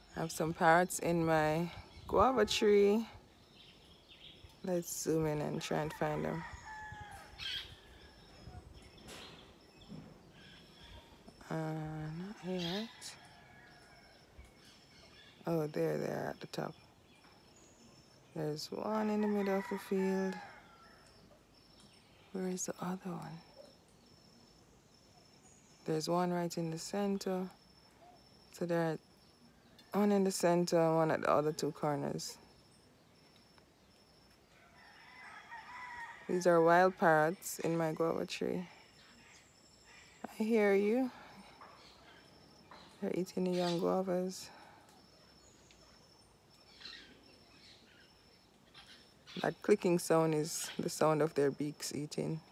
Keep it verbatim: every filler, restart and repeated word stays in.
I have some parrots in my guava tree. Let's zoom in and try and find them. Uh, not yet. Oh, there they are at the top. There's one in the middle of the field. Where is the other one? There's one right in the center. So there are one in the center and one at the other two corners. These are wild parrots in my guava tree. I hear you. They're eating the young guavas. That clicking sound is the sound of their beaks eating.